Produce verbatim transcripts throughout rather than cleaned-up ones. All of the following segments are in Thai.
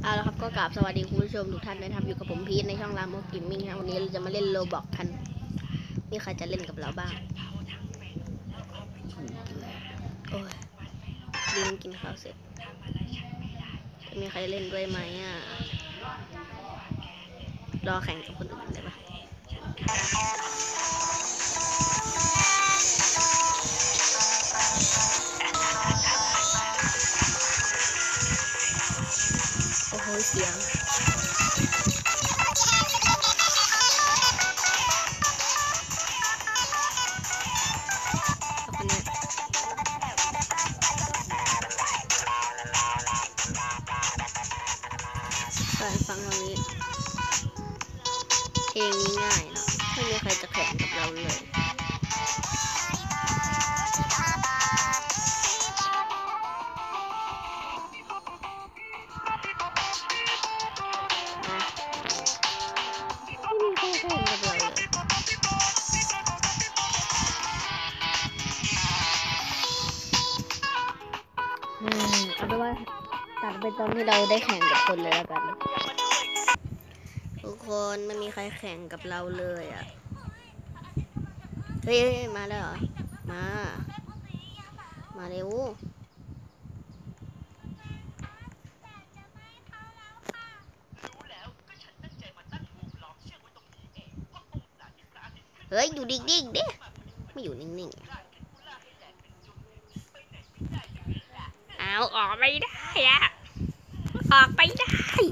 เอาละครับก็กราบสวัสดีคุณผู้ชมทุกท่านนะครับอยู่กับผมพีทในช่องรามโมกิมมิ่งครับวันนี้เราจะมาเล่นโรบอกกันมีใครจะเล่นกับเราบ้างโอ้ยดินกินข้าวเสร็จจะมีใครเล่นด้วยไหมอ่ะรอแข่งกับคนอื่นได้ปะโอ้โหเสียงฟังตรงนี้เพลงนี้ง่ายเนาะไม่มีใครจะแข่งกับเราเลยไม่มีใครแข่งกับเราเลยอืมเอาเป็นว่าตัดไปตอนที่เราได้แข่งกับคนเลยแล้วกันทุกคนไม่มีใครแข่งกับเราเลยอ่ะเฮ้ยมาแล้วเหรอมามาเร็วเฮ้ยอยู่ดิ่งๆดิไม่อยู่นิ่งๆเอาออกไม่ได้อะออกไปได้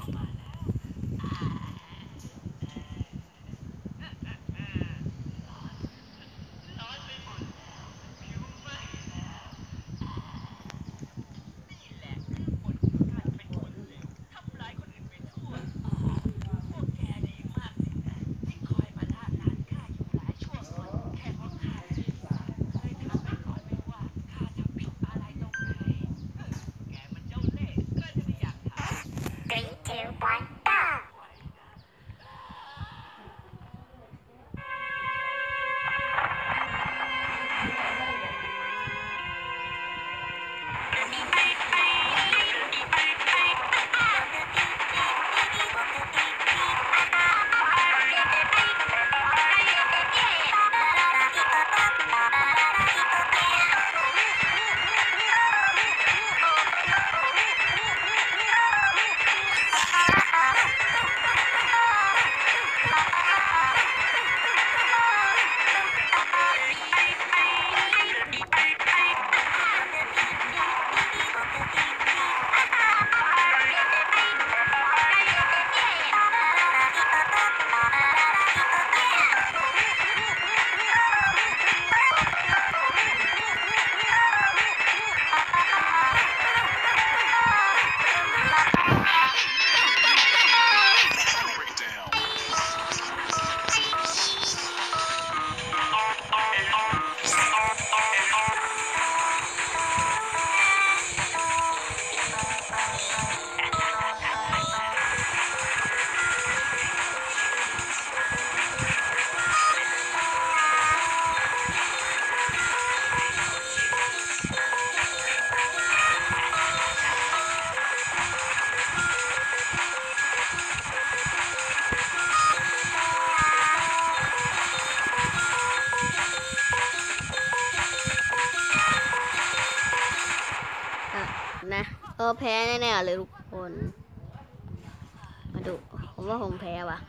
นะเออแพ้แน่ๆเลยทุกคนมาดูผมว่าผมแพ้ว่ะ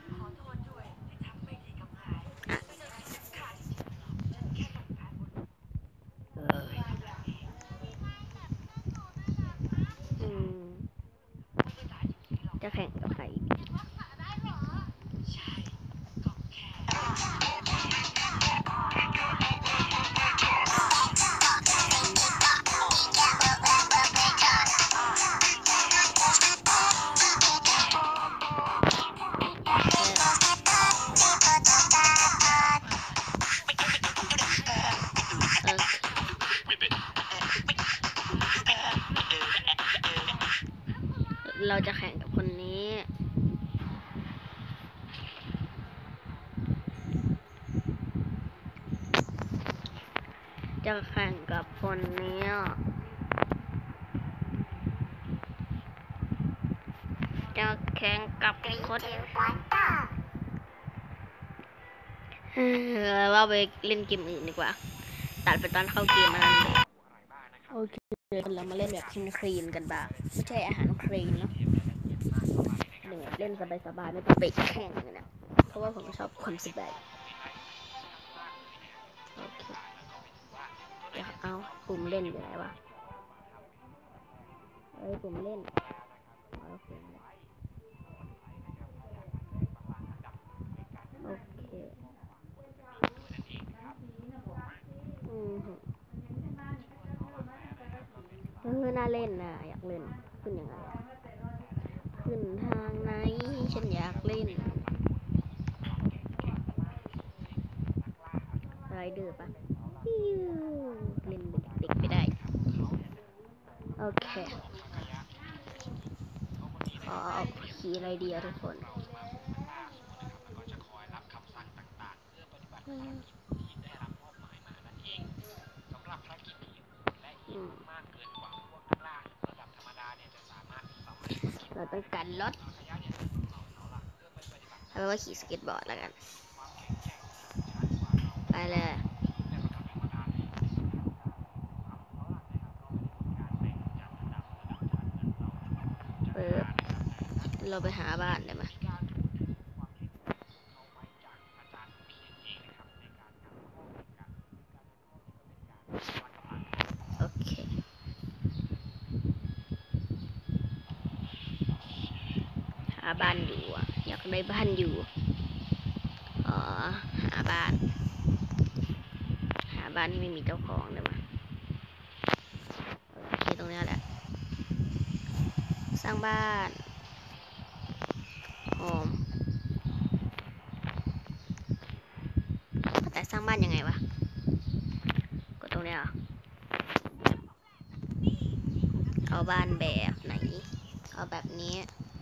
จะแข่งกับใครเราจะแข่งกับคนนี้จะแข่งกับคนนี้จะแข่งกับคนเออว่าไปเล่นเกมอื่นดีกว่าตัดไปตอนเข้าเกมมันเลยโอเคเรามาเล่นแบบคลีนคลีนกันบ้างไม่ใช่อาหารคลีนเนาะหนึ่งเล่นสบายๆไม่ต้องไปแข่งนะเพราะว่าผมชอบความสบายโอเคเดี๋ยวเอาปุ่มเล่นอยู่ไหนวะเอ้ยปุ่มเล่นโอเคโอเคอืมเออน่าเล่นนะอยากเล่นขึ้นยังไงขึ้นทางไหนฉันอยากเล่นไรเดอร์ปะเล่นเป็นเด็กๆไปได้โอเคขอขี่อะไรดีอะทุกคนเราต้องการรถเอาไว้ว่าขี่สเก็ตบอร์ดแล้วกันไปเลยเออเราไปหาบ้านได้ไหมโอเคหาบ้านอยู่อ่ะอยากได้บ้านอยู่อ๋อหาบ้านหาบ้านที่ไม่มีเจ้าของได้ไหมโอเคตรงนี้แหละสร้างบ้านโฮมแต่สร้างบ้านยังไงวะกดตรงนี้เหรอเอาบ้านแบบไหนเอาแบบนี้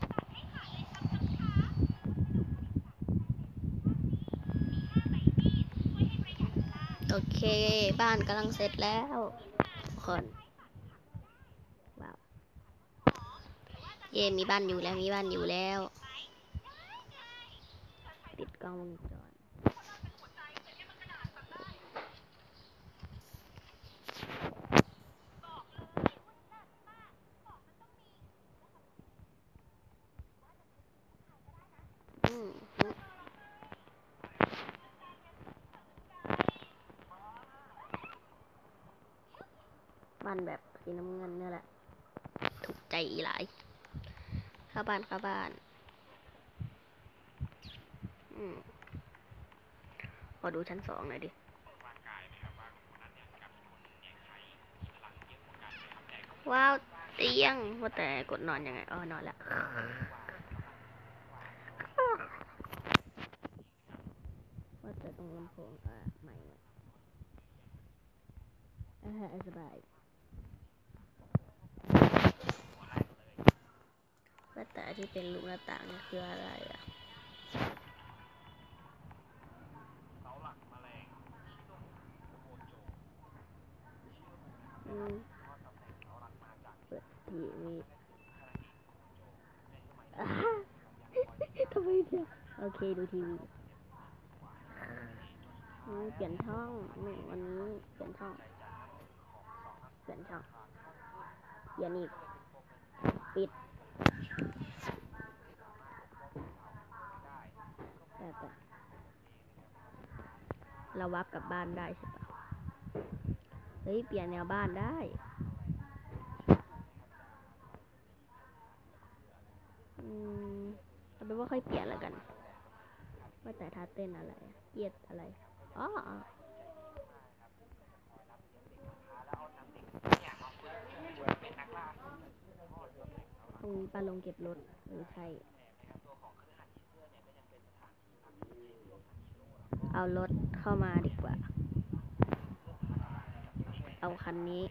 โอเคบ้านกำลังเสร็จแล้วคนว้าวเย่มีบ้านอยู่แล้วมีบ้านอยู่แล้วติดกล้องวงจรอืมบ้านแบบสีน้ำเงินนี่แหละถูกใจอีหลายเข้าบ้านเข้าบ้านอืมขอดูชั้นสองหน่อยดิว้าวเตียงว่าแต่กดนอนยังไงอ๋อนอนแล้วว่าแต่ตรงลำโพงอ่ะใหม่อ่าสบายว่าแต่ที่เป็นลูกหน้าต่างนี่คืออะไรอ่ะอืมเปิดทีวีอ่าทำไมเนี่ยโอเคดูทีวีอืมเปลี่ยนช่องหนึ่งวันนี้เปลี่ยนช่องเปลี่ยนช่องเปลี่ยนอีกปิดแต่แต่เราวับกลับบ้านได้ใช่ปะเฮ้ยเปลี่ยนแนวบ้านได้อืมเอาเป็นว่าค่อยเปลี่ยนแล้วกันว่าแต่ท่าเต้นอะไรเกียดอะไรอ๋อตรงนี้ปลาลงเก็บรถหรือใช่เอารถเข้ามาดีกว่าเอาคันนี้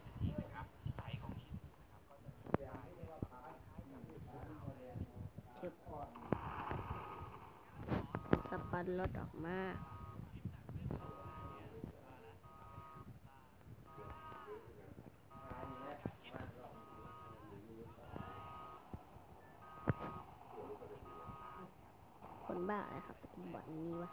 เก็บสปันรถออกมาคนบ้าอะไรครับสกินบอทนี้วะ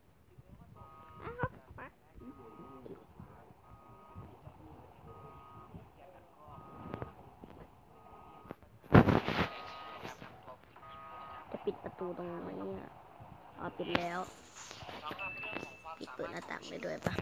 จะปิดประตูตรงไหนเนี่ยอ๋อปิดแล้วปิดเปิดหน้าต่างได้ด้วยปะ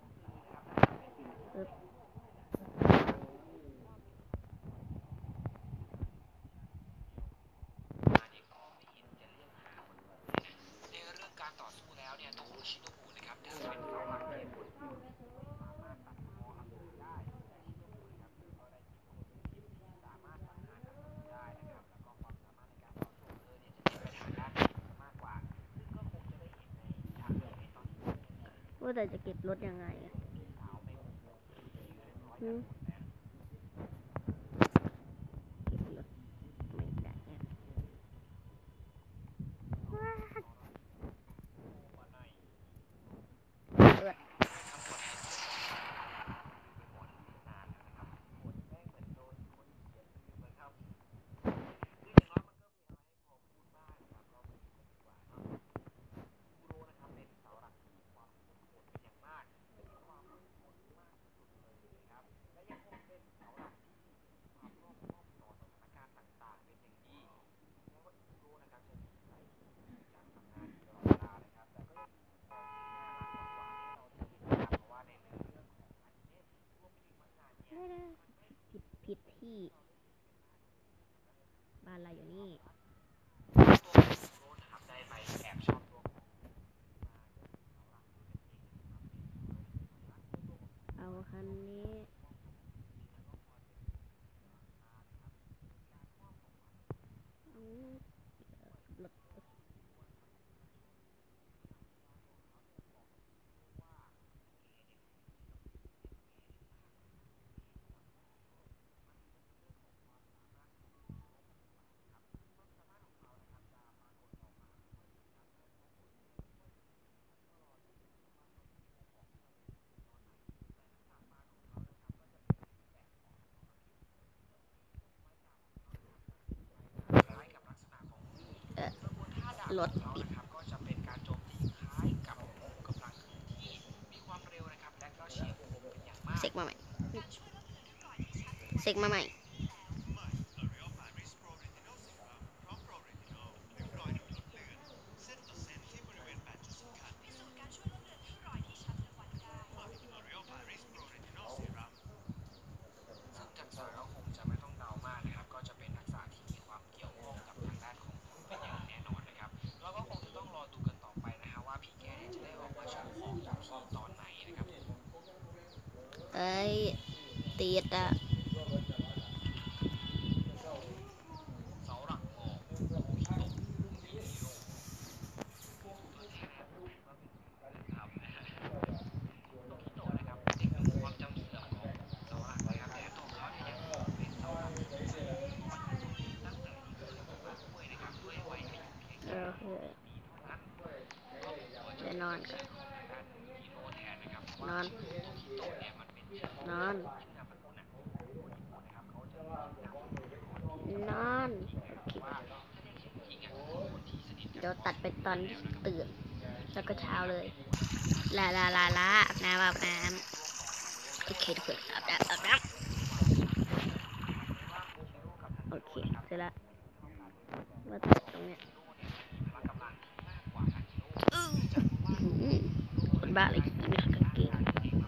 ว่าแต่จะเก็บรถยังไงอะหืมเก็บรถไม่ได้เนี่ยเออผิดผิดที่บ้านเราอยู่นี่เอาคันนี้อืมรถเออรถปิดเซ็กมาใหม่เซ็กมาใหม่เอ้ยติดอ่ะเออจะนอนกันนอนนอนนอนเดี๋ยวตัดไปตอนตื่นแล้วก็เช้าเลยลาลาลาลาอาบน้ำอาบน้ำโอเคทุกคนอาบน้ำอาบน้ำโอเคเสร็จแล้วมาตัดตรงเนี้ยคนบ้าเลยนี่คือกางเกง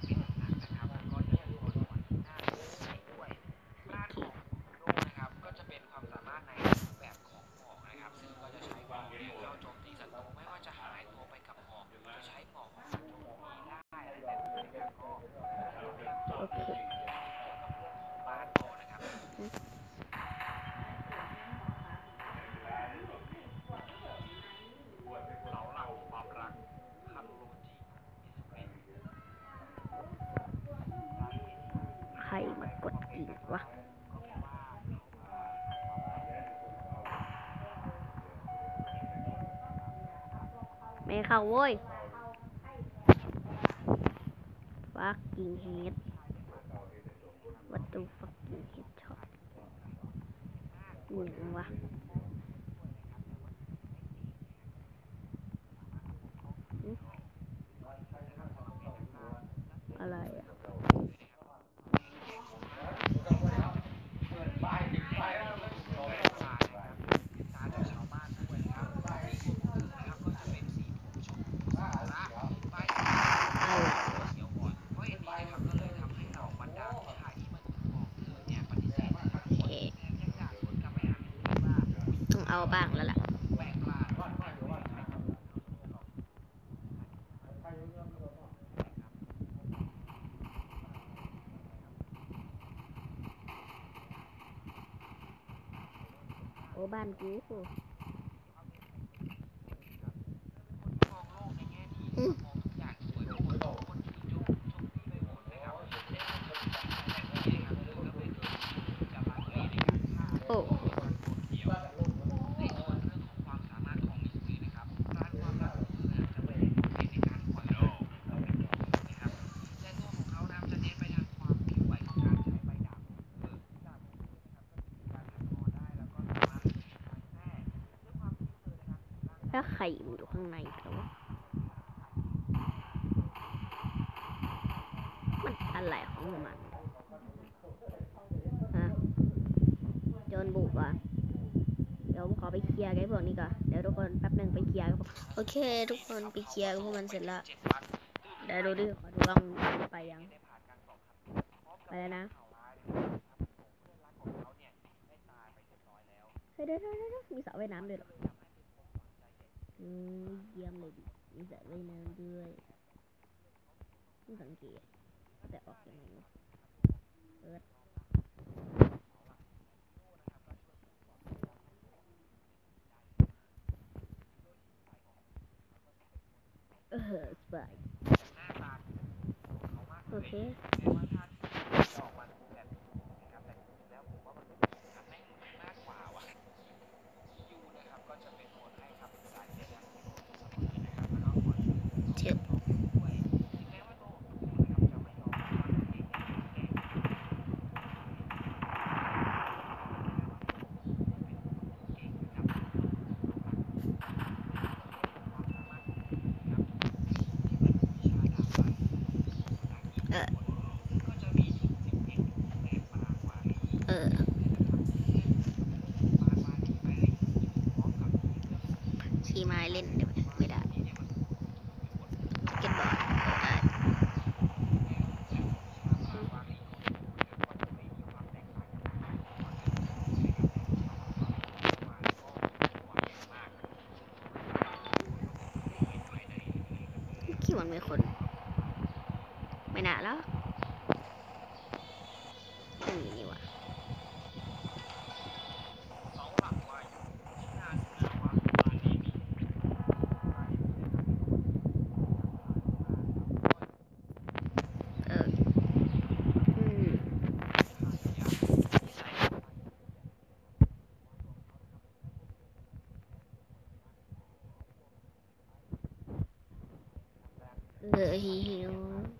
โอเคใครมากดกิ่งวะไม่เข้าโว้ยฟักกิ่งเฮดวัตถุฟักกิ่งเฮดช็อตหนึ่งวะเอาบ้างแล้วล่ะโอ้บ้านกูอืมโอ้แล้วไข่มันอยู่ข้างในแล้ววะมันอะไรของมันฮะโจรบุกอ่ะเดี๋ยวผมขอไปเคลียร์กับพวกนี้ก่อนเดี๋ยวทุกคนแป๊บหนึ่งไปเคลียร์กับโอเคทุกคนไปเคลียร์กับพวกมันเสร็จแล้วเดี๋ยวดูดิขอดูกล้องไปยังไปแล้วนะเฮ้ยเดี๋ยวเดี๋ยวเดี๋ยวมีสระว่ายน้ำด้วยเหรออืมเยี่ยมเลยดิมีสระว่ายน้ำด้วยเพิ่งสังเกตแต่ออกยังไงวะเปิดเออสบายโอเคเจ็บเออเออขี่ไม้เล่นได้ไหมไม่ได้เก็ตบอร์ดได้ขี่มันไม่คนไม่น่าแล้วไม่มีนี่วะเอออืมเออหิว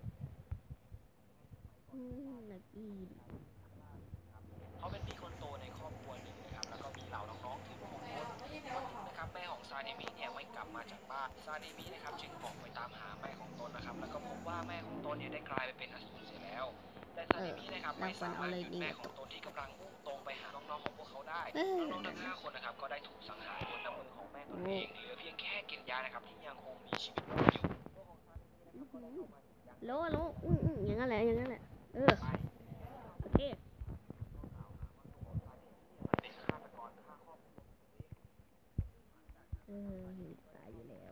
อืมนักอีนเขาเป็นพี่คนโตในครอบครัวหนึ่งนะครับแล้วก็มีเหล่าน้องๆถึงหกคนวันหนึ่งนะครับแม่ของซาเดมิเนี่ยไม่กลับมาจากบ้านซาเดมินะครับจึงออกไปตามหาแม่ของตนนะครับแล้วก็พบว่าแม่ของตนเนี่ยได้กลายไปเป็นอสูรเสียแล้วแต่ซาเออเดมินะครับเราควรไม่สาเอาเลยมารถหยุดนี่มาตกแม่ของตนที่กำลังมุ่งตรงไปหาน้องๆของพวกเขาได้เออน้องๆนั่นนะทั้งห้าคนนะครับก็ได้ถูกสังหารบนน้ำมือของแม่ตนโอ้เองเหลือเพียงแค่เกณฑ์ยานะครับที่ยังคงมีชีวิตรอดอยู่โลโลอืมอืมอย่างนั้นแหละอย่างนั้นแหละเออโอเคเออเห็นตายอยู่แล้ว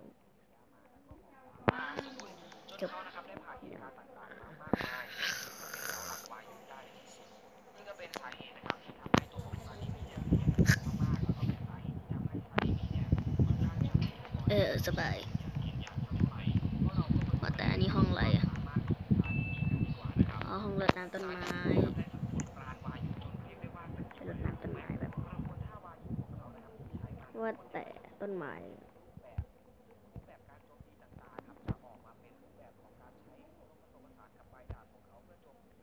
จบเขานะครับได้ผ่านเหตุการณ์ต่างๆมามากมายซึ่งเป็นเสาหลักวางอยู่ได้ในที่สุดนี่ก็เป็นสาเหตุนะครับที่ทำให้ตัวของซาดิมิเนี่ยเปลี่ยนแปลงมากๆแล้วก็เป็นสาเหตุที่ทำให้ซาดิมิเนี่ยค่อนข้างจะมีตัวเออสบายกินยาสักเท่าไหร่เพราะเราก็มาดูว่าแต่อันนี้ห้องอะไรอ่ะสามารถของซาดิมิกันดีกว่านะครับอ๋อห้องรดน้ำต้นไม้ซาดิมินะครับได้ฝึกฝนปราณวายุจนเรียกได้ว่าเป็นไปรดน้ำต้นไม้แบบกระบวนท่าวายุของเขานะครับที่ใช้งานว่าแต่ต้นไม้รูปแบบการโจมตีต่างๆครับจะออกมาเป็นรูปแบบของการใช้ผสมผสานกับใบดาบของเขาเพื่อโจมตี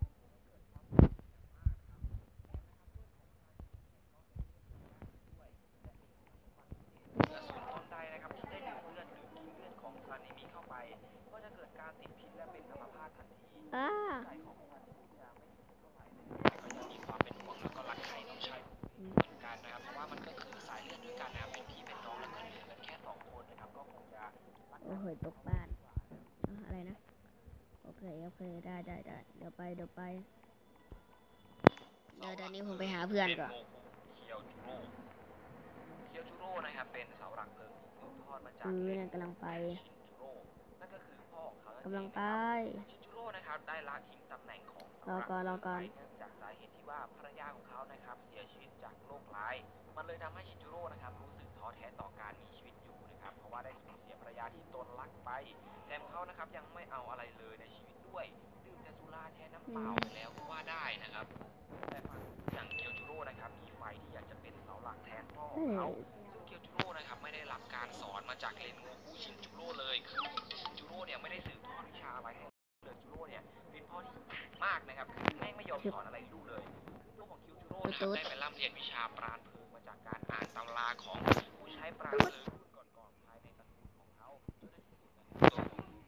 กระสุนต้นใดนะครับที่ได้ดื่มเลือดหรือกินเลือดของซานิมิเข้าไปก็จะเกิดการติดพิษและเป็นอัมพาตทันทีอ่าใจของซานิมิจะไม่สูงเท่าไหร่ก็ยังมีความเป็นห่วงแล้วก็รักใคร่น้องชายเหมือนกันนะครับเพราะว่ามันก็คือสายเลือดด้วยกันนะครับเป็นพี่เป็นน้องแล้วก็เหลือกันแค่สองคนนะครับก็คงจะโอ้โหตกบ้านอ่ะอะไรนะโอเคโอเคได้ได้ได้เดี๋ยวไปเดี๋ยวไปเดี๋ยวเดี๋ยวนี้ผมไปหาเพื่อนก่อนยวจูโร่นะครับเป็นเสาหลักเพลิงที่สืบทอดมาจากเออเนี่ยกำลังไปชินจูโร่นั่นก็คือพ่อของเขานั่นกำลังเองไปนะครับชินจูโร่นะครับได้ละทิ้งตำแหน่งของรอก่อนรอก่อนเนื่องจากสาเหตุที่ว่าภรรยาของเขานะครับเสียชีวิตจากโรคร้ายมันเลยทำให้ชินจูโร่นะครับรู้สึกท้อแท้ต่อการมีชีวิตอยู่นะครับเพราะว่าได้สูญเสียภรรยาที่ตนรักไปแถมเขานะครับยังไม่เอาอะไรเลยในชีวิตด้วยดื่มแต่สุราแทนน้ำเปล่าไปแล้วก็ว่าได้นะครับแต่ฝั่งอย่างเกียวจูโร่นะครับมีไฟที่อยากจะเป็นเสาหลักแทนพ่อของเขาซึ่งเกียวจูโร่นะครับไม่ได้รับการสอนมาจากเรนโงคุชินจูโร่เลยคือชินจูโร่เนี่ยไม่ได้สืบทอดวิชาอะไรให้เลยจูโร่เนี่ยเป็นพ่อที่มากนะครับคือแม่งไม่ยอมสอนอะไรลูกเลยลูกของคิวจูโร่นะครับได้ไปร่ำเรียนวิชาปราณเพลิงมาจากการอ่านตำราของผู้ใช้ปราณเพลิงรุ่นก่อนๆภายในตระกูลของเขาจนในที่สุดนะครับ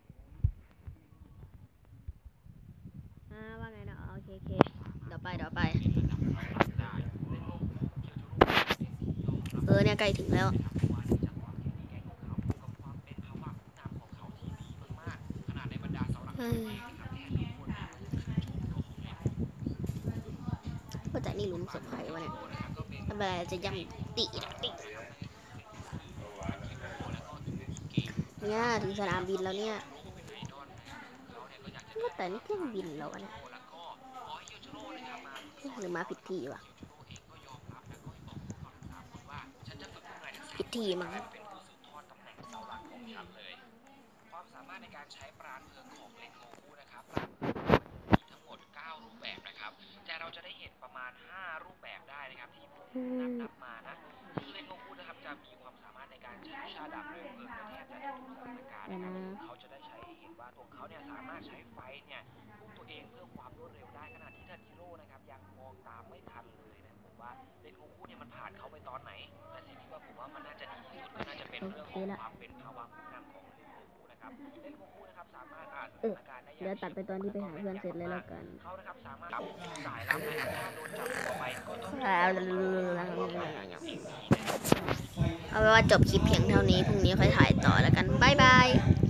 อ่าว่าไงนะอ๋อโอเคโอเคเดี๋ยวไปเดี๋ยวไป เออเนี่ยใกล้ถึงแล้ว เฮ้ยว่าแต่นี่หลุมศพใครวะเนี่ยทำไมจะยังติติเนี่ยถึงสนามบินแล้วเนี่ยว่าแต่นี่เครื่องบินแล้ววะเนี่ยหรือมาผิดที่วะผิดที่มั้งความสามารถในการใช้ปราณเพลิงของเรนโงคุนะครับปราณเพลิงมีทั้งหมดเก้ารูปแบบนะครับแต่เราจะได้เห็นประมาณห้ารูปแบบได้นะครับที่ผมนับนับมานะคือเรนโงคุนะครับจะมีความสามารถในการใช้วิชาดาบเรืองเพลิงในแทบจะทุกสถานการณ์นะครับเขาจะได้ใช้ให้เห็นว่าตัวเขาเนี่ยสามารถใช้ไฟเนี่ยพุ่งตัวเองเพื่อความรวดเร็วได้ขณะที่ทันจิโร่นะครับยังมองตามไม่ทันเลยนะผมว่าเรนโงคุเนี่ยมันผ่านเขาไปตอนไหนแต่สิ่งที่ว่าผมว่ามันน่าจะดีที่สุดก็น่าจะเป็นเรื่องของความเป็นภาวะผู้นำของเรนโงคุนะครับเรนโงคุนะครับสามารถอ่านสถานการณ์ได้อย่างเดี๋ยวตัดไปตอนที่ไปหาเพื่อนเสร็จเลยแล้วกันเขานะครับสามารถรับสายลับนะครับถ้าโดนจับตัวไปก็ต้องเอาไว้ว่าจบคลิปเพียงเท่านี้ พรุ่งนี้ค่อยถ่ายต่อแล้วกัน บ๊ายบาย